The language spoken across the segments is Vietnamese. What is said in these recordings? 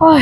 Ôi.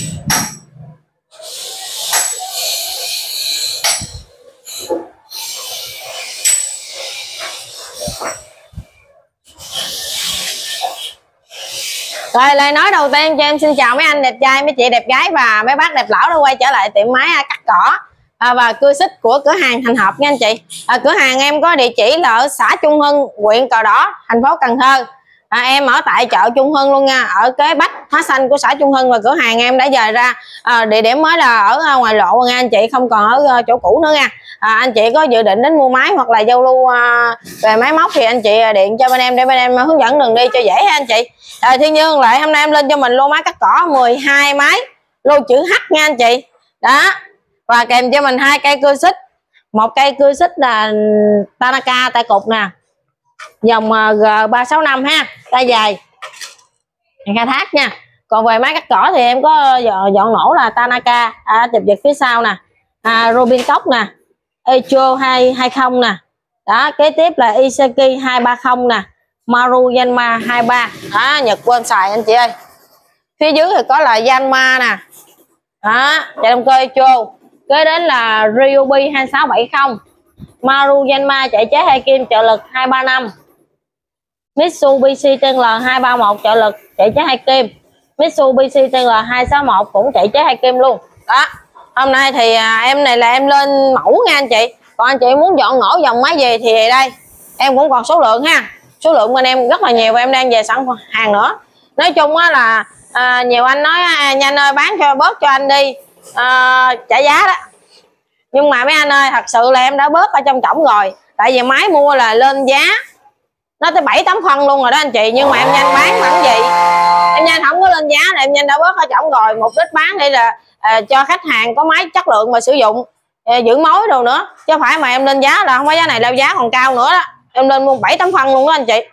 Rồi lời nói đầu tiên cho em xin chào mấy anh đẹp trai, mấy chị đẹp gái và mấy bác đẹp lão đã quay trở lại tiệm máy cắt cỏ và cưa xích của cửa hàng Thành Hợp nha anh chị. Cửa hàng em có địa chỉ là ở xã Trung Hưng, huyện Cờ Đỏ, thành phố Cần Thơ. Em ở tại chợ Trung Hưng luôn nha, ở kế Bách Hóa Xanh của xã Trung Hưng, và cửa hàng em đã dời ra địa điểm mới là ở ngoài lộ nha anh chị, không còn ở chỗ cũ nữa nha. Anh chị có dự định đến mua máy hoặc là giao lưu về máy móc thì anh chị điện cho bên em để bên em hướng dẫn đường đi cho dễ ha anh chị. Thiên nhiên lại hôm nay em lên cho mình lô máy cắt cỏ 12 máy, lô chữ H nha anh chị. Đó, và kèm cho mình 2 cây cưa xích, một cây cưa xích là Tanaka tay cục nè, dòng G365 ha, tay dài khai thác nha. Còn về máy cắt cỏ thì em có dọn nổ là Tanaka chụp giật phía sau nè, Robin Cốc nè, Echo 220 nè. Đó, kế tiếp là Iseki 230 nè, Maru Yanma 23. Đó, Nhật quên xài anh chị ơi. Phía dưới thì có là Yanma nè. Đó, chạy động cơ Echo. Kế đến là Ryobi 2670, Maru Yanma chạy chế 2 kim trợ lực 235, Mitsubishi TL 231 trợ lực chạy chế 2 kim, Mitsubishi TL 261 cũng chạy chế 2 kim luôn. Đó, hôm nay thì em này là em lên mẫu nha anh chị. Còn anh chị muốn dọn nổ dòng máy gì thì đây em cũng còn số lượng ha, số lượng bên em rất là nhiều và em đang về sẵn hàng nữa. Nói chung á là nhiều anh nói nhanh ơi bán cho bớt cho anh đi, trả giá đó, nhưng mà mấy anh ơi thật sự là em đã bớt ở trong trỏng rồi, tại vì máy mua là lên giá nó tới 7-8 phân luôn rồi đó anh chị, nhưng mà em nhanh bán bằng gì, em nhanh không có lên giá là em nhanh đã bớt ở trỏng rồi. Mục đích bán đây là cho khách hàng có máy chất lượng mà sử dụng, giữ mối đồ nữa, chứ không phải mà em lên giá là không có giá này đâu, giá còn cao nữa đó, em lên mua 7-8 phân luôn đó anh chị.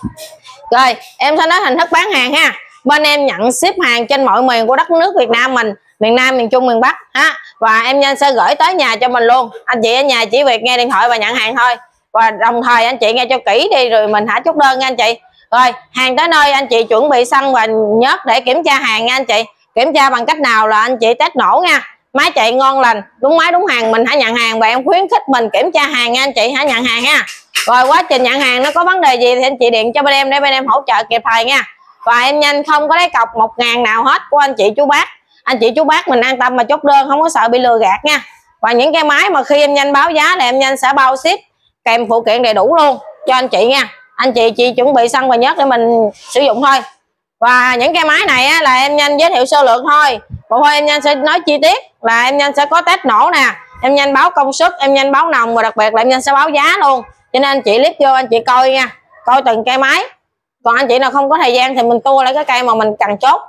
Rồi em sẽ nói hình thức bán hàng ha. Bên em nhận ship hàng trên mọi miền của đất nước Việt Nam mình, miền Nam, miền Trung, miền Bắc ha, và em nhanh sẽ gửi tới nhà cho mình luôn. Anh chị ở nhà chỉ việc nghe điện thoại và nhận hàng thôi, và đồng thời anh chị nghe cho kỹ đi rồi mình thả chốt đơn nha anh chị. Rồi hàng tới nơi anh chị chuẩn bị xăng và nhớt để kiểm tra hàng nha anh chị. Kiểm tra bằng cách nào là anh chị test nổ nha, máy chạy ngon lành, đúng máy đúng hàng mình hãy nhận hàng, và em khuyến khích mình kiểm tra hàng nha anh chị, hãy nhận hàng ha. Rồi quá trình nhận hàng nó có vấn đề gì thì anh chị điện cho bên em để bên em hỗ trợ kịp thời nha. Và em nhanh không có lấy cọc 1.000 nào hết của anh chị chú bác. Anh chị chú bác mình an tâm mà chốt đơn, không có sợ bị lừa gạt nha. Và những cái máy mà khi em nhanh báo giá là em nhanh sẽ bao ship kèm phụ kiện đầy đủ luôn cho anh chị nha. Anh chị chỉ chuẩn bị xăng và nhớt để mình sử dụng thôi. Và những cái máy này á, là em nhanh giới thiệu sơ lược thôi, còn thôi em nhanh sẽ nói chi tiết là em nhanh sẽ có test nổ nè, em nhanh báo công suất, em nhanh báo nòng, và đặc biệt là em nhanh sẽ báo giá luôn. Cho nên anh chị click vô anh chị coi nha, coi từng cây máy. Còn anh chị nào không có thời gian thì mình tua lại cái cây mà mình cần chốt,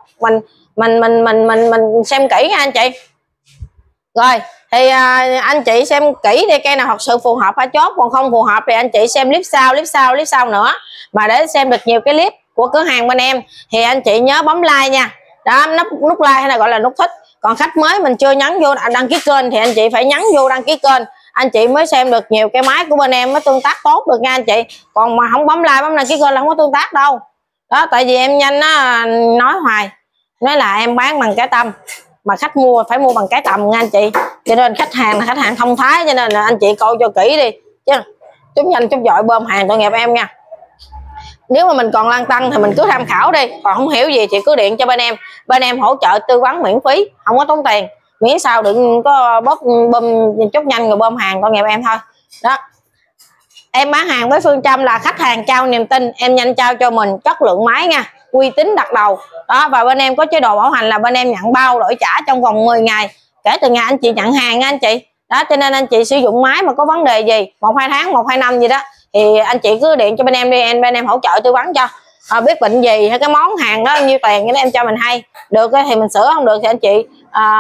mình xem kỹ nha anh chị. Rồi thì anh chị xem kỹ đi, cây nào thật sự phù hợp phải chốt, còn không phù hợp thì anh chị xem clip sau nữa. Mà để xem được nhiều cái clip của cửa hàng bên em thì anh chị nhớ bấm like nha. Đó, nút like hay là gọi là nút thích. Còn khách mới mình chưa nhấn vô đăng ký kênh thì anh chị phải nhấn vô đăng ký kênh, anh chị mới xem được nhiều cái máy của bên em, mới tương tác tốt được nha anh chị. Còn mà không bấm like bấm đăng ký kênh là không có tương tác đâu. Đó, tại vì em nhanh á, nói hoài nói là em bán bằng cái tâm, mà khách mua phải mua bằng cái tầm nha anh chị. Cho nên khách hàng là khách hàng thông thái, cho nên là anh chị coi cho kỹ đi chứ chút nhanh chút vội bơm hàng tội nghiệp em nha. Nếu mà mình còn lăn tăn thì mình cứ tham khảo đi, còn không hiểu gì thì cứ điện cho bên em hỗ trợ tư vấn miễn phí, không có tốn tiền, miễn sao đừng có bơm chút nhanh rồi bơm hàng tội nghiệp em thôi. Đó, em bán hàng với phương châm là khách hàng trao niềm tin, em nhanh trao cho mình chất lượng máy nha, uy tín đặt đầu. Đó, và bên em có chế độ bảo hành là bên em nhận bao đổi trả trong vòng 10 ngày kể từ ngày anh chị nhận hàng nha anh chị. Đó, cho nên anh chị sử dụng máy mà có vấn đề gì 1-2 tháng 1-2 năm gì đó thì anh chị cứ điện cho bên em đi, bên em hỗ trợ tư vấn cho. Biết bệnh gì hay cái món hàng đó nhiêu tiền cái em cho mình hay được thì mình sửa, không được thì anh chị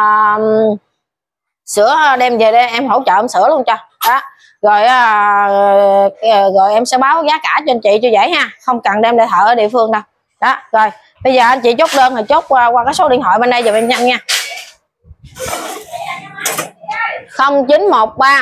sửa đem về đây em hỗ trợ em sửa luôn cho. Đó, rồi em sẽ báo giá cả cho anh chị cho dễ ha, không cần đem để thợ ở địa phương đâu. Đó, rồi bây giờ anh chị chốt đơn thì chốt qua cái số điện thoại bên đây giờ em nhận nha, 0913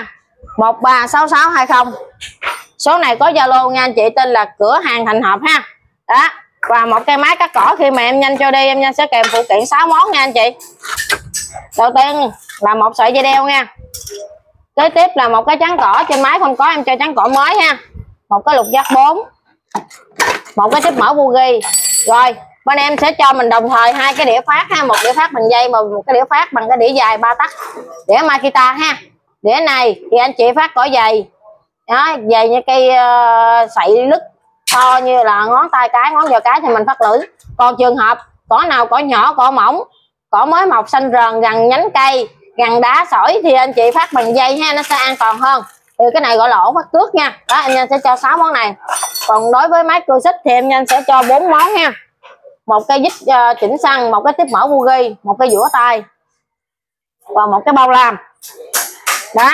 136620. Số này có Zalo nha anh chị, tên là cửa hàng Thành Hợp ha. Đó, Và một cây máy cắt cỏ khi mà em Nhanh cho đi, em Nhanh sẽ kèm phụ kiện 6 món nha anh chị. Đầu tiên là một sợi dây đeo nha. Kế tiếp là một cái chắn cỏ, trên máy không có em cho chắn cỏ mới ha. Một cái lục giác 4, một cái tiếp mở bugi. Rồi bên em sẽ cho mình đồng thời hai cái đĩa phát ha, một đĩa phát bằng dây và một cái đĩa phát bằng cái đĩa dài 3 tấc, đĩa Makita ha. Đĩa này thì anh chị phát cỏ dày đó, dày như cây sậy lứt to như là ngón tay cái, ngón giò cái thì mình phát lưỡi. Còn trường hợp cỏ nào cỏ nhỏ, cỏ mỏng, cỏ mới mọc xanh rờn gần nhánh cây, gần đá sỏi thì anh chị phát bằng dây ha, nó sẽ an toàn hơn. Thì cái này gọi là ổ phát tước nha. Đó, em Nhanh sẽ cho 6 món này. Còn đối với máy cưa xích thì em Nhanh sẽ cho 4 món ha. Một cái vít chỉnh xăng, một cái tiếp mở bugi, một cái vũa tay và một cái bao lam. Đó.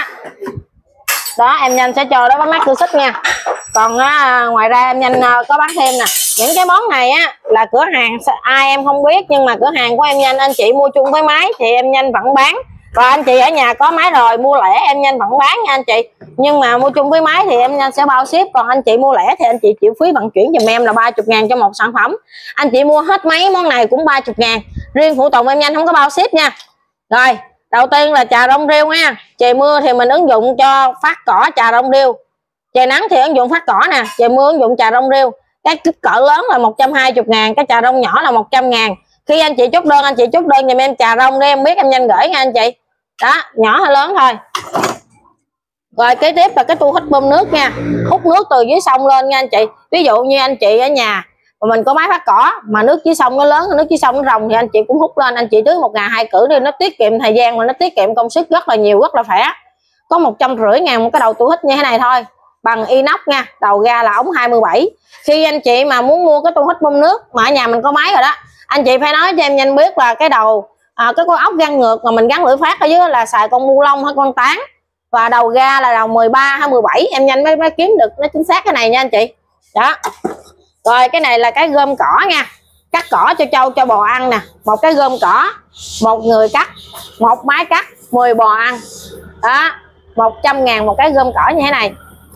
Đó em Nhanh sẽ cho đó với máy cưa xích nha. Còn ngoài ra em Nhanh có bán thêm nè. Những cái món này á là cửa hàng ai em không biết, nhưng mà cửa hàng của em Nhanh anh chị mua chung với máy thì em Nhanh vẫn bán. Và anh chị ở nhà có máy rồi mua lẻ em Nhanh vẫn bán nha anh chị. Nhưng mà mua chung với máy thì em Nhanh sẽ bao ship. Còn anh chị mua lẻ thì anh chị chịu phí vận chuyển giùm em là 30.000 cho một sản phẩm. Anh chị mua hết mấy món này cũng 30.000. Riêng phụ tùng em Nhanh không có bao ship nha. Rồi đầu tiên là chà rong rêu nha. Trời mưa thì mình ứng dụng cho phát cỏ chà rong rêu, trời nắng thì ứng dụng phát cỏ nè, trời mưa ứng dụng chà rong rêu. Cái kích cỡ lớn là 120.000, cái chà rong nhỏ là 100.000. Khi anh chị chốt đơn, anh chị chốt đơn giùm em chà rong để em biết em Nhanh gửi nha anh chị. Đó, nhỏ hay lớn thôi. Rồi kế tiếp là cái tua hút bơm nước nha, hút nước từ dưới sông lên nha anh chị. Ví dụ như anh chị ở nhà mà mình có máy phát cỏ mà nước dưới sông nó lớn, nước dưới sông nó ròng thì anh chị cũng hút lên, anh chị tưới 1 ngày 2 cử đi, nó tiết kiệm thời gian mà nó tiết kiệm công sức rất là nhiều, rất là khỏe. Có 150.000 một cái đầu tua hút như thế này thôi, bằng inox nha, đầu ga là ống 27. Khi anh chị mà muốn mua cái tua hút bơm nước mà ở nhà mình có máy rồi đó, anh chị phải nói cho em Nhanh biết là cái đầu cái con ốc găng ngược mà mình gắn lưỡi phát ở dưới là xài con bu lông hay con tán, và đầu ga là đầu 13 hay 17 em Nhanh mới kiếm được nó chính xác cái này nha anh chị. Đó. Rồi cái này là cái gom cỏ nha, cắt cỏ cho trâu cho bò ăn nè. Một cái gom cỏ, một người cắt, một máy cắt, 10 bò ăn. Đó, 100.000 một cái gom cỏ như thế này.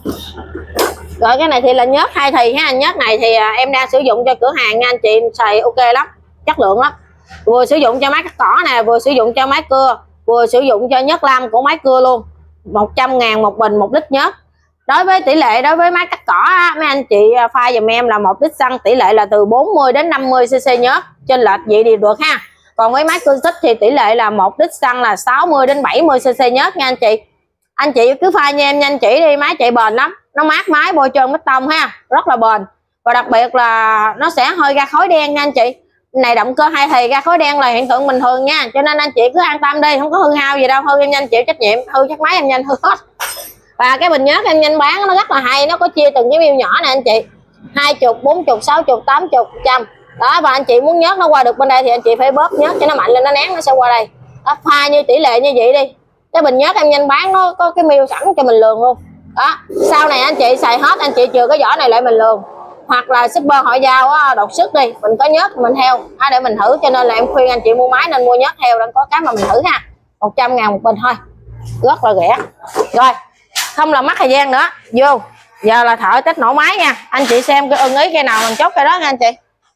Rồi cái này thì là nhớt 2 thì ha. Nhớt này thì em đang sử dụng cho cửa hàng nha anh chị, xài ok lắm, chất lượng lắm. Vừa sử dụng cho máy cắt cỏ nè, vừa sử dụng cho máy cưa, vừa sử dụng cho nhớt lam của máy cưa luôn. 100.000 một bình 1 lít nhớt. Đối với tỷ lệ đối với máy cắt cỏ á, mấy anh chị pha giùm em là 1 lít xăng tỷ lệ là từ 40 đến 50 cc nhớt, trên lệch vậy thì được ha. Còn với máy cưa xích thì tỷ lệ là 1 lít xăng là 60 đến 70 cc nhớt nha anh chị. Anh chị cứ pha như em Nhanh chỉ đi, máy chạy bền lắm, nó mát máy, bôi trơn mít tông ha, rất là bền. Và đặc biệt là nó sẽ hơi ra khói đen nha anh chị. Này động cơ 2 thì ra khói đen là hiện tượng bình thường nha, cho nên anh chị cứ an tâm đi, không có hư hao gì đâu. Hư em Nhanh chịu trách nhiệm, hư chắc máy em Nhanh hư hết. Và cái bình nhớt em Nhanh bán nó rất là hay, nó có chia từng cái miêu nhỏ nè anh chị, 20, 40, 60, 80, 100. Đó, và anh chị muốn nhớt nó qua được bên đây thì anh chị phải bóp nhớt cho nó mạnh lên, nó nén nó sẽ qua đây. Đó, pha như tỷ lệ như vậy đi. Cái bình nhớt em Nhanh bán nó có cái miêu sẵn cho mình lường luôn. Đó, sau này anh chị xài hết, anh chị chừa cái vỏ này lại mình lường. Hoặc là shipper họ giao á, đột xuất đi, mình có nhớt mình theo để mình thử. Cho nên là em khuyên anh chị mua máy nên mua nhớt theo, đang có cái mà mình thử ha. 100.000 một bình thôi, rất là rẻ. Rồi không là mất thời gian nữa, vô giờ là thợ test nổ máy nha. Anh chị xem cái ưng ý cây nào mình chốt cái đó nha anh chị.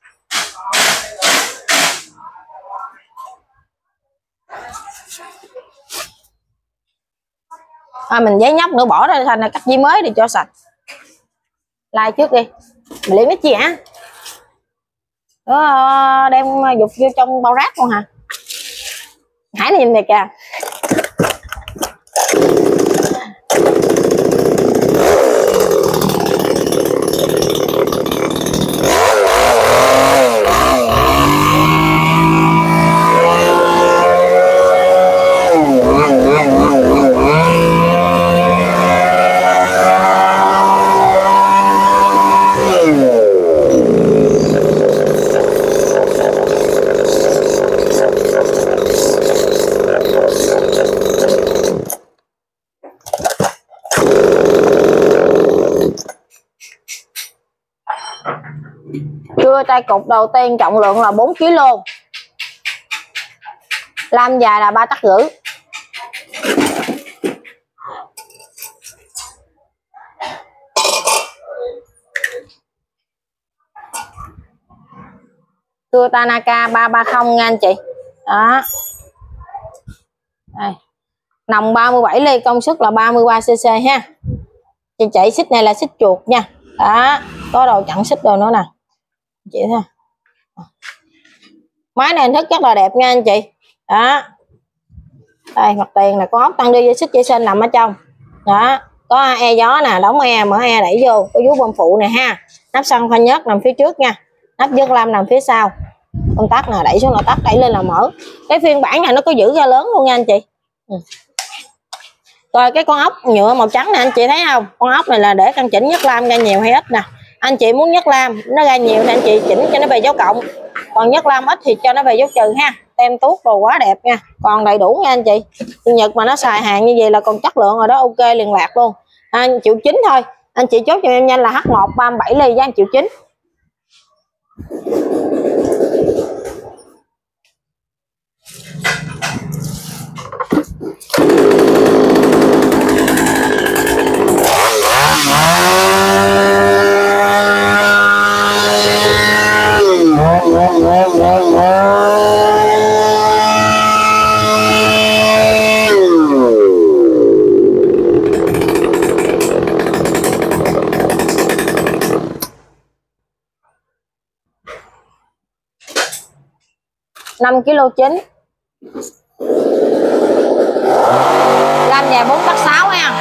Mình giấy nhóc nữa bỏ ra thành là cắt dây mới để cho sạch. Like trước đi, mình lấy mấy chi hả? Đó, đem dục vô trong bao rác luôn hả? Hải này nhìn này kìa. Cưa tay cục đầu tiên trọng lượng là 4 kg, lam dài là 3 tấc rưỡi. cưa Tanaka 330 nha anh chị. Đó. Đây. Nòng 37 ly, công suất là 33cc ha. Chị chạy xích này là xích chuột nha. Đó, có đầu chặn xích đồ nữa nè. Chị thấy. Máy này hình thức rất là đẹp nha anh chị. Đó. Đây, mặt tiền là có ốc tăng đi với xích dây sên nằm ở trong. Đó, có e gió nè, đóng e, mở e đẩy vô, có vú bơm phụ nè ha. Nắp xăng pha nhớt nằm phía trước nha. Nắp dớt lam nằm phía sau. Công tắc nè, đẩy xuống là tắt, đẩy lên là mở. Cái phiên bản này nó có giữ ga lớn luôn nha anh chị. Rồi cái con ốc nhựa màu trắng này anh chị thấy không? Con ốc này là để căn chỉnh nhớt lam ra nhiều hay ít nè. Anh chị muốn nhớt lam nó ra nhiều thì anh chị chỉnh cho nó về dấu cộng. Còn nhớt lam ít thì cho nó về dấu trừ ha. Tem tuốt đồ quá đẹp nha. Còn đầy đủ nha anh chị. Nhật mà nó xài hàng như vậy là còn chất lượng rồi đó, ok liền lạc luôn. 1,9 triệu thôi. Anh chị chốt cho em nhanh là H1 37 ly giá 1,9 triệu. 5,9 kg. Lam dài 4,6 nha.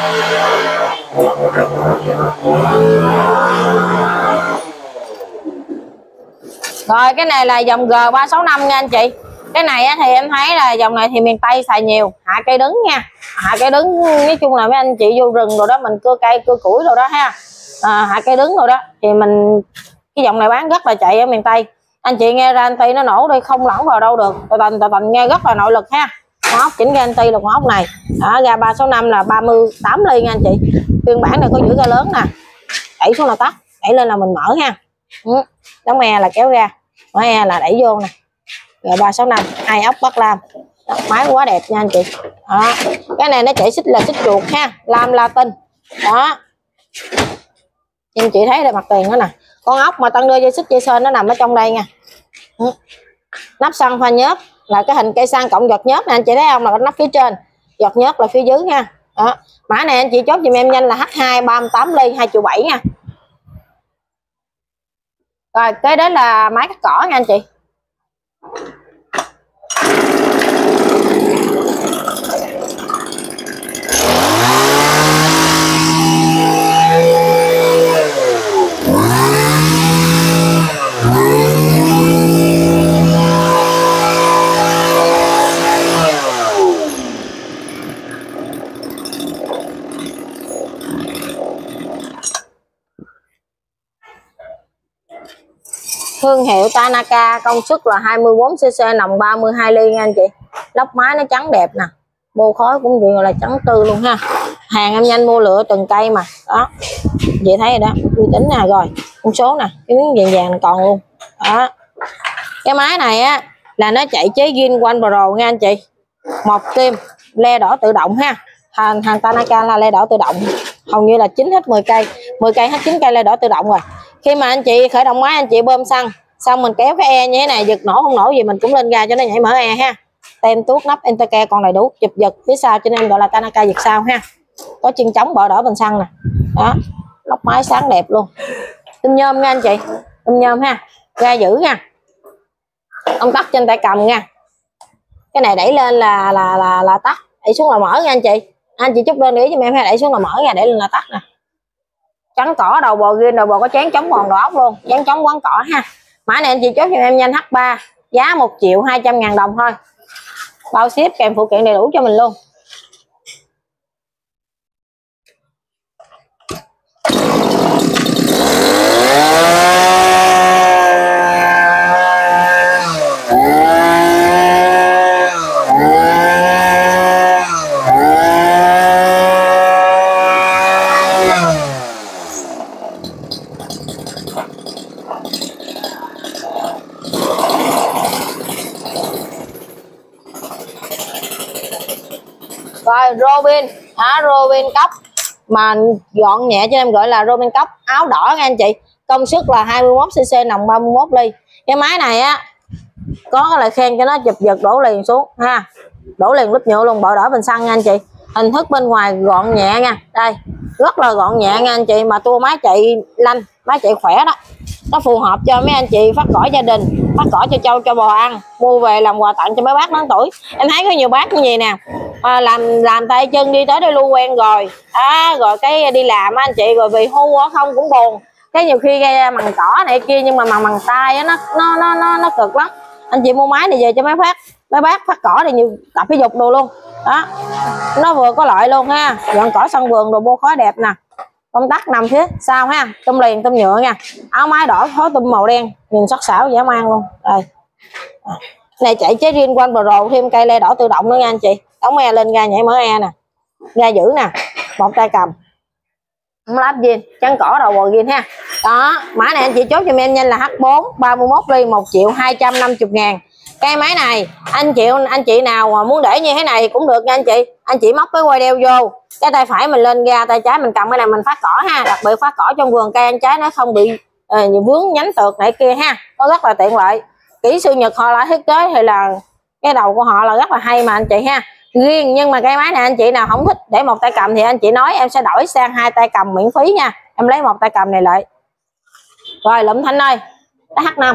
Rồi cái này là dòng G365 nha anh chị. Cái này á, thì em thấy là dòng này thì miền Tây xài nhiều. Hạ cây đứng nha. Hạ cây đứng nói chung là mấy anh chị vô rừng rồi đó, mình cưa cây cưa củi rồi đó ha. Hạ cây đứng rồi đó thì mình cái dòng này bán rất là chạy ở miền Tây. Anh chị nghe ra anti nó nổ đi không lỏng vào đâu được. Tần nghe rất là nội lực ha. Con ốc chỉnh ga anti là con ốc này. Ga 365 là 38 ly nha anh chị. Phiên bản này có giữ ga lớn nè. Đẩy xuống là tắt, đẩy lên là mình mở ha. Đóng e là kéo ra, mở e là đẩy vô nè. Rồi 365 hai ốc bắt lam. Đó, máy quá đẹp nha anh chị. Đó. Cái này nó chạy xích là xích chuột ha, lam Latin. Đó. Anh chị thấy đây mặt tiền đó nè. Con ốc mà tăng đưa dây xích dây sên nó nằm ở trong đây nha. Nắp xăng pha nhớt là cái hình cây xăng cộng giọt nhớt nè anh chị thấy không, là cái nắp phía trên, giọt nhớt là phía dưới nha. Đó. Mã này anh chị chốt giùm em nhanh là H2 38 ly 2,7 triệu nha. Rồi cái đó là máy cắt cỏ nha anh chị. Thương hiệu Tanaka, công suất là 24cc, nòng 32 ly nha anh chị. Lốc máy nó trắng đẹp nè, bô khói cũng vừa là trắng tư luôn ha. Hàng em nhanh mua lựa từng cây mà. Đó, chị thấy rồi đó, uy tín nè. Rồi con số nè, cái miếng vàng vàng còn luôn. Đó, cái máy này á là nó chạy chế zin One Pro nha anh chị. Một tim le đỏ tự động ha. Hàng Tanaka là le đỏ tự động, hầu như là 9 hết 10 cây, 10 cây hết 9 cây le đỏ tự động rồi. Khi mà anh chị khởi động máy, anh chị bơm xăng xong mình kéo cái e như thế này, giật nổ không nổ gì mình cũng lên ga cho nó nhảy mở e ha. Tem tuốt nắp Intercare còn đầy đủ, chụp giật phía sau cho nên gọi là Tanaka giật sau ha. Có chân chống bọ đỏ bình xăng nè. Đó, lốc máy sáng đẹp luôn. Tinh nhôm nha anh chị, tinh nhôm ha, ga giữ nha. Công tắc trên tay cầm nha. Cái này đẩy lên là tắt, đẩy xuống là mở nha anh chị. Anh chị chút đơn để cho em ha, đẩy xuống là mở nha, đẩy lên là tắt nè. Trắng cỏ, đầu bò ghim, đầu bò có chén chống mòn đầu ốc luôn, chén chống quán cỏ ha. Mã này anh chị chốt cho em nhanh H3, giá 1.200.000 đồng thôi, bao ship kèm phụ kiện đầy đủ cho mình luôn. Rồi Robin, Robin cốc mà gọn nhẹ cho em gọi là Robin cốc áo đỏ nha anh chị. Công suất là 21cc, nòng 31 ly. Cái máy này á có cái lời khen cho nó chụp giật đổ liền xuống ha, đổ liền lớp nhựa luôn, bọ đỡ bình xăng nha anh chị. Hình thức bên ngoài gọn nhẹ nha, đây rất là gọn nhẹ nha anh chị, mà tua máy chạy lanh, máy chạy khỏe đó, nó phù hợp cho mấy anh chị phát cỏ gia đình, phát cỏ cho trâu cho bò ăn, mua về làm quà tặng cho mấy bác lớn tuổi. Em thấy có nhiều bác như vậy nè, làm tay chân đi tới đây luôn quen rồi rồi cái đi làm anh chị, rồi vì hưu không cũng buồn, cái nhiều khi gây mằng cỏ này kia, nhưng mà mằng tay á, nó cực lắm. Anh chị mua máy này về cho mấy bác phát cỏ thì nhiều tập thể dục đồ luôn đó, nó vừa có lợi luôn ha, dọn cỏ sân vườn đồ bô khói đẹp nè. Công tắc nằm phía sau ha, tôm liền tôm nhựa nha, áo máy đỏ phối tôm màu đen, nhìn sắc sảo dễ mang luôn. Đây này chạy chế riêng quanh bờ rồ, thêm cây le đỏ tự động nữa nha anh chị, đóng e lên ga nhảy mở e nè, ga giữ nè, một tay cầm, không lắp zin, chắn cỏ đầu bò zin ha. Đó, mã này anh chị chốt cho em nhanh là H4 31 ly 1.250.000. Cái máy này anh chị nào mà muốn để như thế này cũng được nha anh chị. Anh chị móc cái quai đeo vô, cái tay phải mình lên ga, tay trái mình cầm cái này mình phát cỏ ha. Đặc biệt phát cỏ trong vườn cây ăn trái nó không bị vướng nhánh tược này kia ha, nó rất là tiện lợi. Kỹ sư Nhật họ lại thiết kế thì là cái đầu của họ là rất là hay mà anh chị ha. Riêng nhưng mà cái máy này anh chị nào không thích để một tay cầm thì anh chị nói em sẽ đổi sang hai tay cầm miễn phí nha, em lấy một tay cầm này lại. Rồi Lụm Thanh ơi, cái H5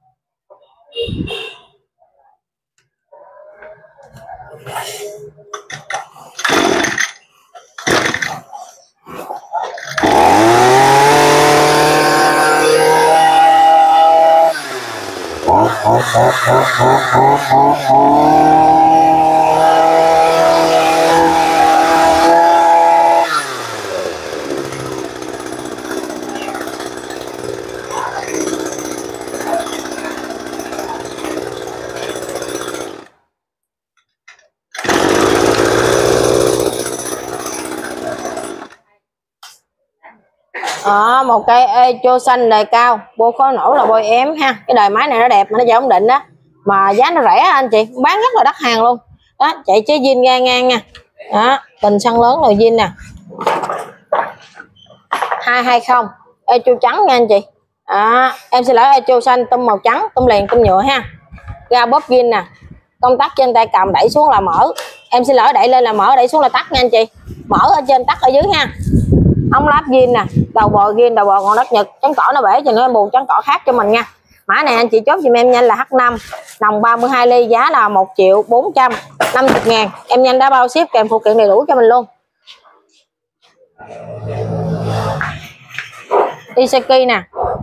một cây echo xanh đời cao, bô khói nổ là bôi ém ha. Cái đời máy này nó đẹp mà nó chạy ổn định đó, mà giá nó rẻ anh chị, bán rất là đắt hàng luôn đó. Chạy chế zin ga ngang nha đó, bình xăng lớn rồi zin nè, 220 echo trắng nha anh chị. Em sẽ lấy echo xanh tông màu trắng, tông liền tông nhựa ha. Ga bóp zin nè, công tắc trên tay cầm đẩy xuống là mở, em sẽ lỡ đẩy lên là mở, đẩy xuống là tắt nha anh chị. Mở ở trên tắt ở dưới ha. Ống láp zin nè, đầu bò zin, đầu bò còn đất Nhật, trắng cỏ nó bể cho nên em bù trắng cỏ khác cho mình nha. Mã này anh chị chốt giùm em nhanh là H5, đồng 32 ly, giá là 1.450.000. Em nhanh đã bao ship kèm phụ kiện đầy đủ cho mình luôn. Iseki nè,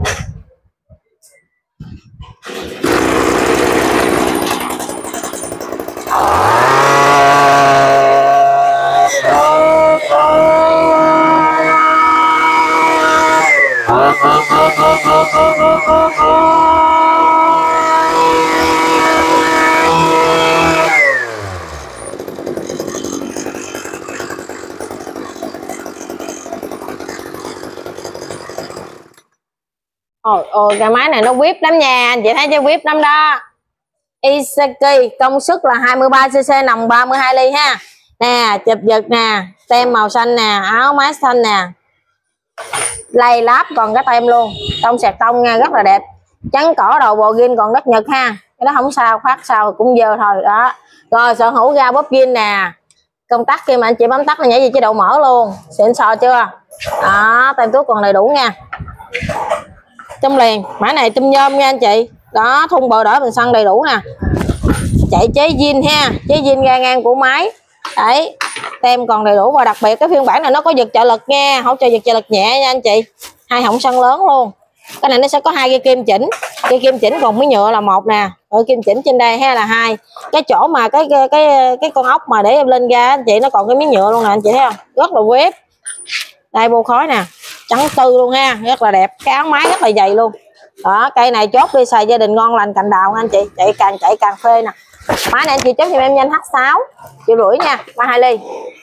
ôi cái máy này nó whip lắm nha, anh chị thấy chứ, whip lắm đó. Iseki công suất là 23cc, nòng 32 ly ha. Nè, chụp giật nè, tem màu xanh nè, áo máy xanh nè, lay láp còn cái tem luôn, tông sẹt tông nha, rất là đẹp. Trắng cỏ đầu bò zin còn đất Nhật ha, cái đó không sao, phát sao cũng dơ thôi đó. Rồi sở hữu ga bóp zin nè, công tắc khi mà anh chị bấm tắt là nhảy về chế độ mở luôn, xịn sò chưa đó. Tem tuốt còn đầy đủ nha. Trong liền mã này tôm nhôm nha anh chị đó, thun bò đỡ bình xăng đầy đủ nè, chạy chế zin ha, chế zin ga ngang của máy đấy, tem còn đầy đủ. Và đặc biệt cái phiên bản này nó có giật trợ lực nha, hỗ trợ giật trợ lực nhẹ nha anh chị, hai họng sân lớn luôn. Cái này nó sẽ có hai cây kim chỉnh, cây kim chỉnh còn miếng nhựa là một nè, rồi kim chỉnh trên đây ha là hai. Cái chỗ mà cái con ốc mà để em lên ga anh chị, nó còn cái miếng nhựa luôn nè anh chị thấy không, rất là web. Đây bô khói nè, trắng tư luôn ha, rất là đẹp. Cái áo máy rất là dày luôn đó. Cây này chốt đi xài gia đình ngon lành cành đào nha anh chị, chạy càng phê nè. Máy này anh chị chốt cho em nhanh H6 1,5 triệu nha, 32 ly.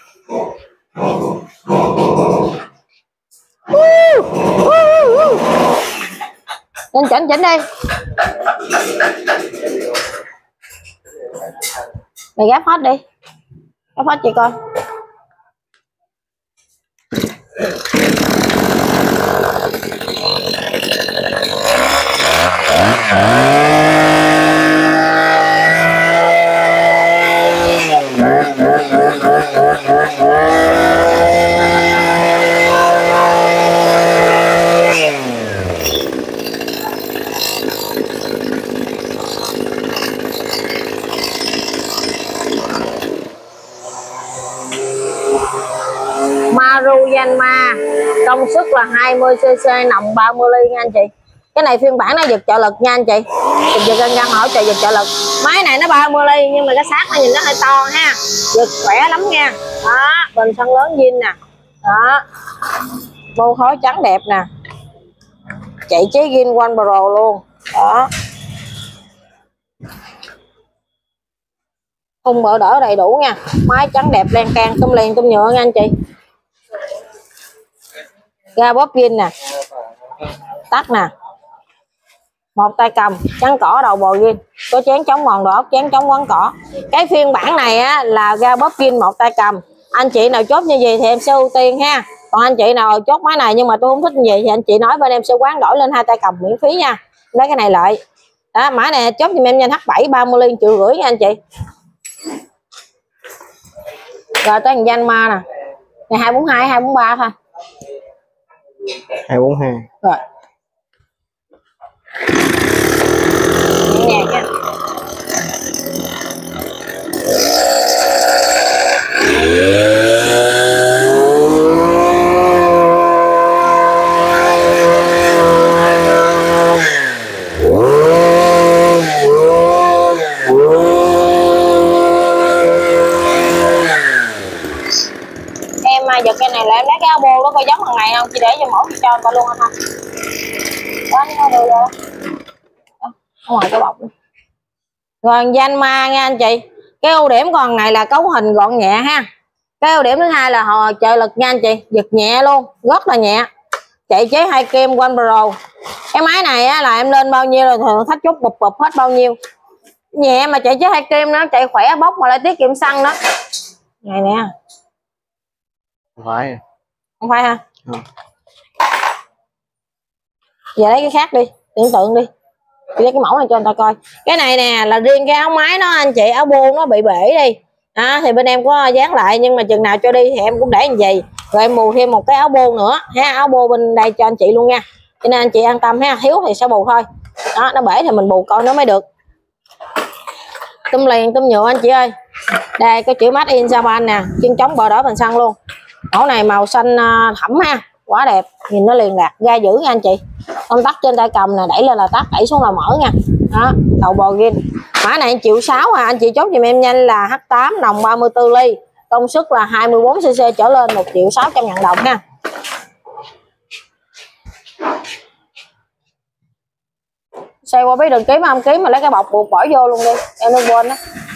Lên chỉnh đi, mày gáp hết đi, gáp hết chị coi. công suất là 20cc, nòng 30 ly nha anh chị. Cái này phiên bản nó giật trợ lực nha anh chị, giật găng hỗ trợ giật trợ lực. Máy này nó 30 ly nhưng mà cái xác nó nhìn nó hơi to ha, giật khỏe lắm nha. Đó, bình xăng lớn zin nè, đó, vô khói trắng đẹp nè, chạy chế zin One Pro luôn. Đó, khung bỡ đỡ đầy đủ nha, máy trắng đẹp len can, tôm liền tôm nhựa nha anh chị. Ga bóp pin nè, tắt nè, một tay cầm, chắn cỏ đầu bò zin, có chén chống mòn đỏ, chén chống quấn cỏ. Cái phiên bản này á là ga bóp pin một tay cầm. Anh chị nào chốt như vậy thì em sẽ ưu tiên ha. Còn anh chị nào chốt máy này nhưng mà tôi không thích như vậy thì anh chị nói bên em sẽ quán đổi lên 2 tay cầm miễn phí nha, lấy cái này lợi. Đó, máy này chốt giùm em nha, H7 30 ly 1,5 triệu nha anh chị. Rồi tới thằng Yanma nè, này 242 243 thôi, 242 rồi nhẹ nha. Giật cái này là em lấy cái áo bô đó coi giống thằng này không, chị để cho mẫu cho người ta luôn anh ha. Đó, nó đưa ra đó, ở ngoài cái bọc đó. Rồi Yanma nha anh chị. Cái ưu điểm con này là cấu hình gọn nhẹ ha. Cái ưu điểm thứ hai là hồi trợ lực nha anh chị, giật nhẹ luôn, rất là nhẹ, chạy chế 2 kim One Pro. Cái máy này á, là em lên bao nhiêu là thường thách chút bụp bụp hết bao nhiêu, nhẹ mà chạy chế 2 kim, nó chạy khỏe, bốc mà lại tiết kiệm xăng đó. Này nè, phải không phải ha. Không. Giờ lấy cái khác đi, tưởng tượng đi, chị lấy cái mẫu này cho người ta coi. Cái này nè là riêng cái áo máy nó anh chị, áo bô nó bị bể đi đó, thì bên em có dán lại, nhưng mà chừng nào cho đi thì em cũng để như vậy. Rồi em bù thêm một cái áo bô nữa ha, áo bô bên đây cho anh chị luôn nha, cho nên anh chị an tâm ha, thiếu thì sẽ bù thôi. Đó, nó bể thì mình bù coi nó mới được. Tôm liền tôm nhựa anh chị ơi. Đây có chữ Made in Japan nè, chân chống bờ đỡ bằng xăng luôn. Mẫu này màu xanh thẫm ha, quá đẹp, nhìn nó liền lạc, ga dữ nha anh chị. Công tắc trên tay cầm nè, đẩy lên là tắt, đẩy xuống là mở nha. Đó, đầu bò zin. Mã này 1,6 triệu à, anh chị chốt giùm em nhanh là H8, nòng 34 ly, công suất là 24cc trở lên, 1.600.000 đồng ha. Xoay qua biết đường kiếm không kiếm mà lấy cái bọc buộc bỏ vô luôn đi, em đừng quên đó.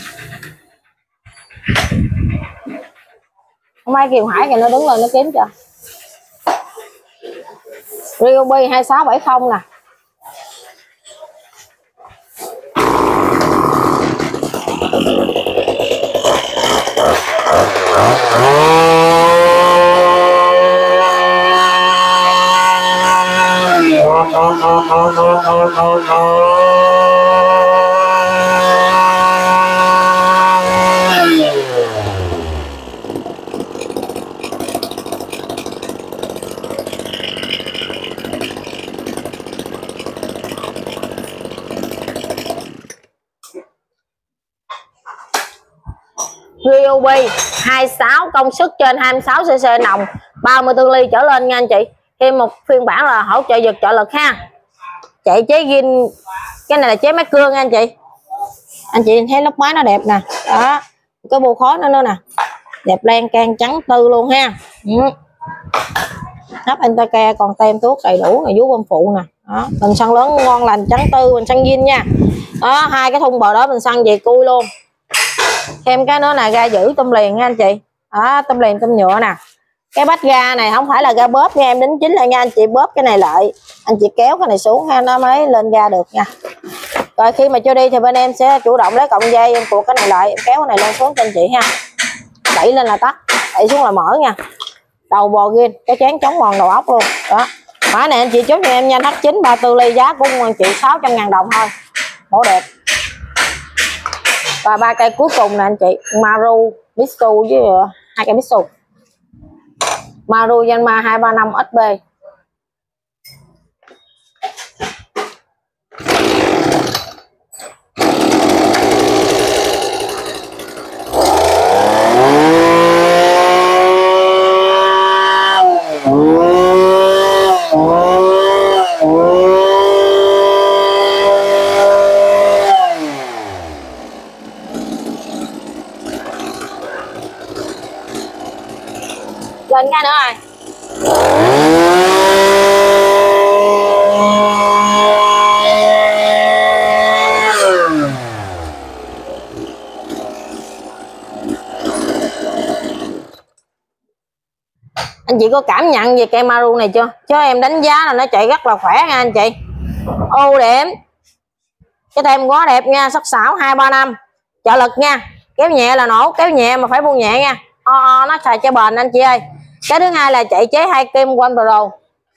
Hôm nay Kiều Hải kìa, nó đứng lên nó kiếm cho. Ryobi 2670 nè. Ryobi 26, công suất trên 26cc, nòng 34 ly trở lên nha anh chị. Thêm một phiên bản là hỗ trợ giật trợ lực ha, chạy chế zin. Cái này là chế máy cưa nha anh chị. Anh chị thấy lốc máy nó đẹp nè, đó, cái bô khói nó nữa nè, đẹp len can trắng tư luôn ha. Nắp Intercare còn tem thuốc đầy đủ, này vú bơm phụ nè. Đó, bình xăng lớn ngon lành trắng tư, bình xăng zin nha. Đó, 2 cái thùng bò đó bình xăng về cui luôn. Thêm cái nữa là ga giữ tôm liền nha anh chị. Đó, tôm liền tôm nhựa nè. Cái bát ga này không phải là ga bóp nha, em đính chính lại nha anh chị, bóp cái này lại, anh chị kéo cái này xuống ha, nó mới lên ga được nha. Rồi khi mà cho đi thì bên em sẽ chủ động lấy cọng dây, em buộc cái này lại, em kéo cái này lên xuống cho anh chị ha, đẩy lên là tắt, đẩy xuống là mở nha. Đầu bò zin, cái chén chống mòn đầu ốc luôn. Đó, mã này anh chị chốt cho em nha, H9 34 ly, giá của 1.600.000 đồng thôi, mẫu đẹp. Và 3 cây cuối cùng nè anh chị, Maru Mitsu với 2 cây Mitsu. Maru Yanma 235 SB. cái nữa rồi. Anh chị có cảm nhận về cây Maru này chưa? Chứ em đánh giá là nó chạy rất là khỏe nha anh chị. Ưu điểm cái tem quá đẹp nha, sắc sảo 2-3 năm, trợ lực nha, kéo nhẹ là nổ, kéo nhẹ mà phải buông nhẹ nha. Nó xài cho bền anh chị ơi. Cái thứ hai là chạy chế 2 kim One Pro.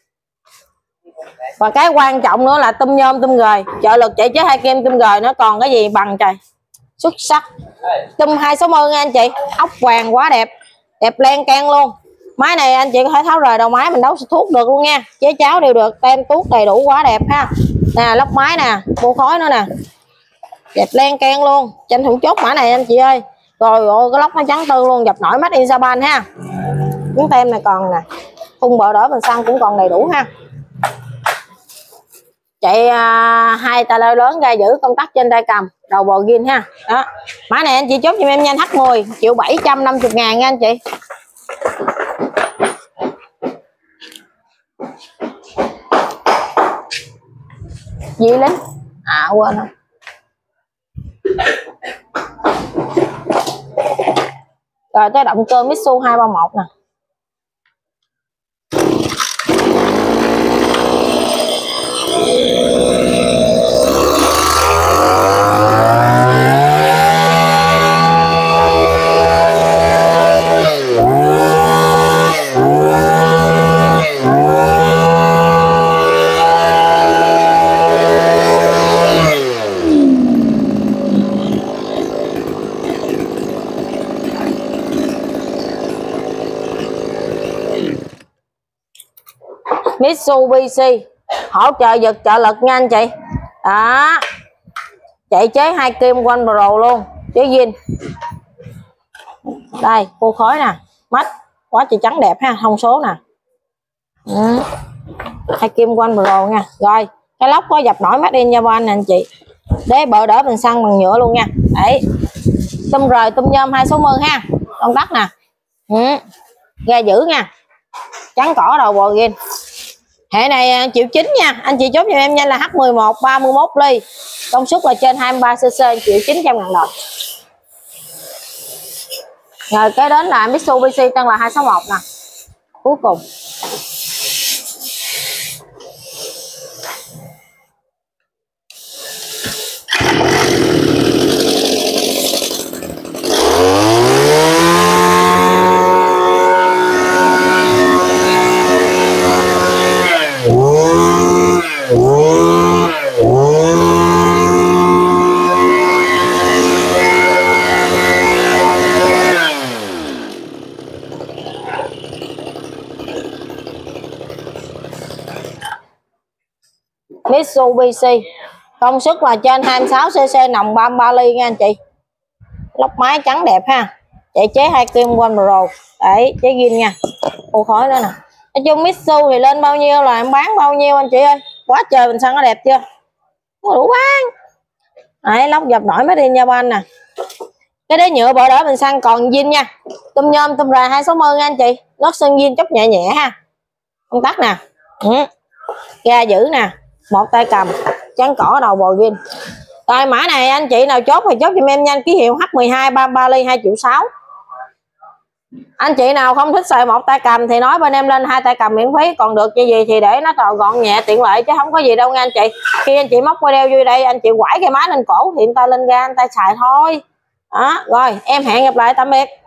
Và cái quan trọng nữa là tum nhôm tum gời, trợ lực chạy chế 2 kim tum gời, nó còn cái gì bằng trời. Xuất sắc. Tum 260 nha anh chị, ốc vàng quá đẹp, đẹp len can luôn. Máy này anh chị có thể tháo rời đầu máy mình đấu thuốc được luôn nha, chế cháo đều được, tem tuốt đầy đủ quá đẹp ha. Nè lốc máy nè, bô khói nữa nè, đẹp len can luôn. Tranh thủ chốt mã này anh chị ơi. Rồi ôi cái lốc nó trắng tư luôn, dập nổi Made in Japan ha. Miếng tem này còn nè, khung bờ đỡ bình xăng cũng còn đầy đủ ha. Chạy 2 tay lớn ra giữ công tắc trên tay cầm, đầu bò gin ha. Đó mã này anh chị chốt giùm em nhanh, H10 1.750.000 nha anh chị. Gì lính quên rồi. Rồi tới động cơ Mitsu 231 nè. Mitsubishi hỗ trợ giật trợ lực nha anh chị. Đó chạy chế 2 kim One Pro luôn, chế zin. Đây cô khói nè, mắt quá trời trắng đẹp ha, thông số nè. 2 kim One Pro nha. Rồi cái lốc có dập nổi Made in Japan nè anh chị, đế bờ đỡ bình xăng bằng nhựa luôn nha. Đấy tum rời tum nhôm 260 ha, công tắc nè. Ga giữ nha, trắng cỏ đầu bò ghiên. Hệ này 1.9 triệu nha anh chị, chốt cho em nhanh là H11 31 ly, công suất là trên 23cc, 1.900.000 đồng. Rồi cái đến là Mitsubishi tân là 261 nè, cuối cùng. Mitsubishi công suất là trên 26cc, nòng 33 ly nha anh chị. Lốc máy trắng đẹp ha, chạy chế 2 kim One Pro. Đấy chế zin nha, ô khói nữa nè. Nói chung Mitsu thì lên bao nhiêu là em bán bao nhiêu anh chị ơi, quá trời bình xăng nó đẹp chưa, đủ bán. Đấy lốc dập nổi Made in Japan nè. Cái đế nhựa bọ đỡ bình xăng còn zin nha, tum nhôm tum rài 260 nha anh chị, lót sơn zin chốc nhẹ nhẹ ha, công tắc nè. Ga giữ nè, một tay cầm, trắng cỏ đầu bò ghiên. Rồi mã này anh chị nào chốt thì chốt giùm em nhanh, ký hiệu H12 33 ly 2,6 triệu. Anh chị nào không thích xài một tay cầm thì nói bên em lên 2 tay cầm miễn phí, còn được như gì thì để nó gọn nhẹ tiện lợi chứ không có gì đâu nha anh chị. Khi anh chị móc video vô đây anh chị quải cái máy lên cổ thì người ta lên ga anh ta xài thôi. Đó rồi em hẹn gặp lại, tạm biệt.